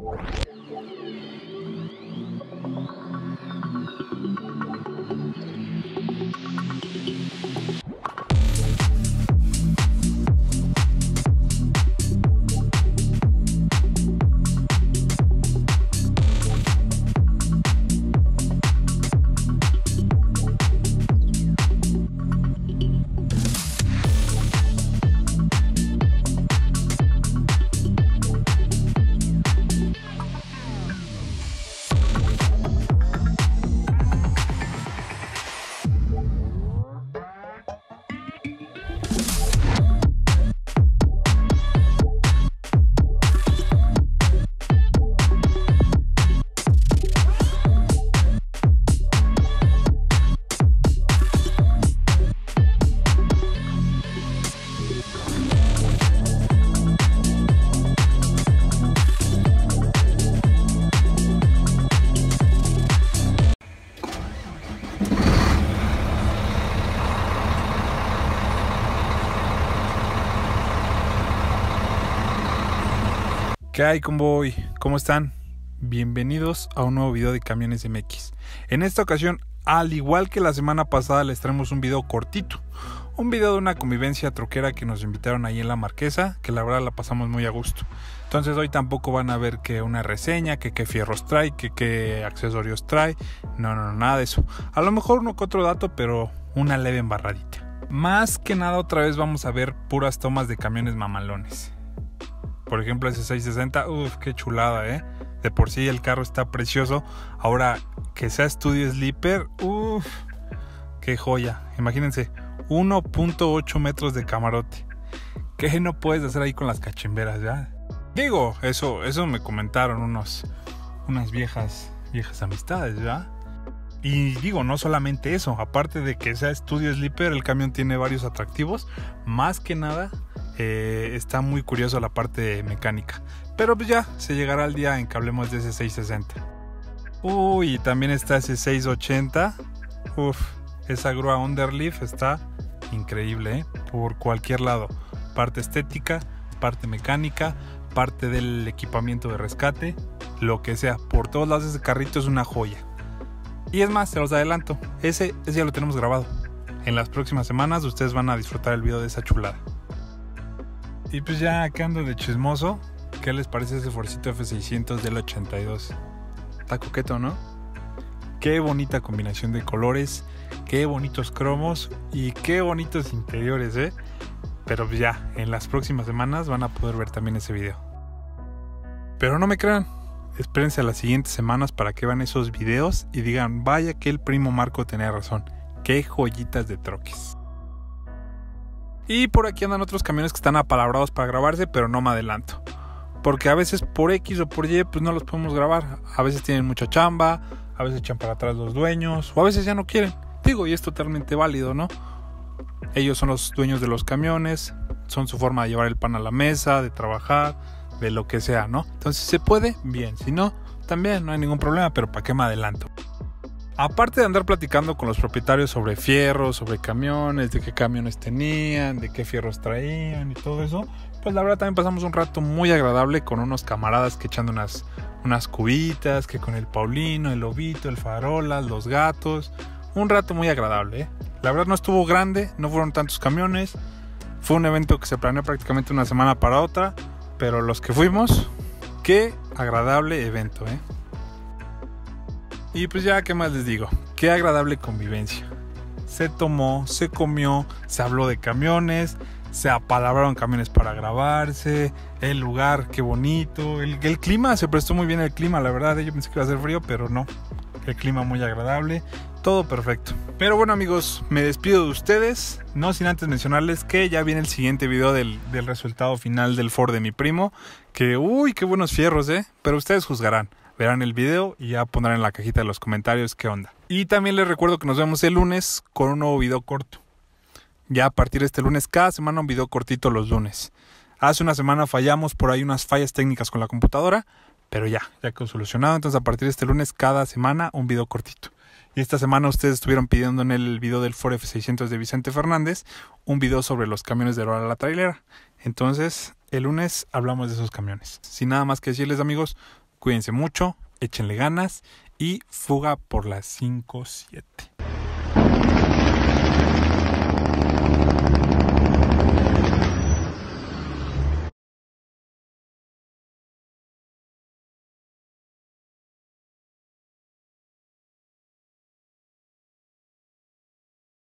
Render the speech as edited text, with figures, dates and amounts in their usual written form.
¿Qué hay, convoy? ¿Cómo están? Bienvenidos a un nuevo video de Camiones MX. En esta ocasión, al igual que la semana pasada, les traemos un video cortito. Un video de una convivencia troquera que nos invitaron ahí en La Marquesa, que la verdad la pasamos muy a gusto. Entonces hoy tampoco van a ver que una reseña, que qué fierros trae, que qué accesorios trae. No, nada de eso. A lo mejor uno que otro dato, pero una leve embarradita. Más que nada otra vez vamos a ver puras tomas de camiones mamalones. Por ejemplo, ese 660, qué chulada, De por sí el carro está precioso. Ahora que sea estudio sleeper, qué joya. Imagínense, 1.8 metros de camarote. ¿Qué no puedes hacer ahí con las cachimberas, ya? Digo, eso me comentaron unas viejas amistades, ¿ya? Y digo, no solamente eso, aparte de que sea estudio sleeper, el camión tiene varios atractivos. Más que nada, está muy curioso la parte mecánica. Pero pues ya, se llegará el día en que hablemos de ese 660. Y también está ese 680. Esa grúa underlift está increíble, por cualquier lado. Parte estética, parte mecánica, parte del equipamiento de rescate, lo que sea. Por todos lados ese carrito es una joya. Y es más, se los adelanto, ese ya lo tenemos grabado. En las próximas semanas ustedes van a disfrutar el video de esa chulada. Y pues ya acá ando de chismoso. ¿Qué les parece ese Forcito F600 del 82? Está coqueto, ¿no? Qué bonita combinación de colores, qué bonitos cromos y qué bonitos interiores, Pero pues ya, en las próximas semanas van a poder ver también ese video. Pero no me crean, espérense a las siguientes semanas para que vean esos videos y digan, vaya que el primo Marco tenía razón, qué joyitas de troques. Y por aquí andan otros camiones que están apalabrados para grabarse, pero no me adelanto. Porque a veces por X o por Y pues no los podemos grabar. A veces tienen mucha chamba, a veces echan para atrás los dueños, o a veces ya no quieren. Digo, y es totalmente válido, ¿no? Ellos son los dueños de los camiones, son su forma de llevar el pan a la mesa, de trabajar, de lo que sea, ¿no? Entonces, ¿se puede? Bien. Si no, también no hay ningún problema, pero ¿para qué me adelanto? Aparte de andar platicando con los propietarios sobre fierros, sobre camiones, de qué camiones tenían, de qué fierros traían y todo eso, pues la verdad también pasamos un rato muy agradable con unos camaradas que echando unas cubitas, que con el Paulino, el Lobito, el Farolas, los gatos. Un rato muy agradable, La verdad no estuvo grande, no fueron tantos camiones. Fue un evento que se planeó prácticamente una semana para otra, pero los que fuimos, qué agradable evento, Y pues ya, ¿qué más les digo? Qué agradable convivencia. Se tomó, se comió, se habló de camiones, se apalabraron camiones para grabarse, el lugar, qué bonito, el clima, se prestó muy bien el clima, la verdad, yo pensé que iba a hacer frío, pero no, el clima muy agradable, todo perfecto. Pero bueno, amigos, me despido de ustedes, no sin antes mencionarles que ya viene el siguiente video del resultado final del Ford de mi primo, que qué buenos fierros, pero ustedes juzgarán. Verán el video y ya pondrán en la cajita de los comentarios qué onda. Y también les recuerdo que nos vemos el lunes con un nuevo video corto. Ya a partir de este lunes, cada semana un video cortito los lunes. Hace una semana fallamos por ahí unas fallas técnicas con la computadora, pero ya quedó solucionado. Entonces a partir de este lunes, cada semana un video cortito. Y esta semana ustedes estuvieron pidiendo en el video del Ford F600 de Vicente Fernández un video sobre los camiones de Aurora la trailera. Entonces el lunes hablamos de esos camiones. Sin nada más que decirles, amigos, Cuídense mucho, échenle ganas y fuga por las 5-7.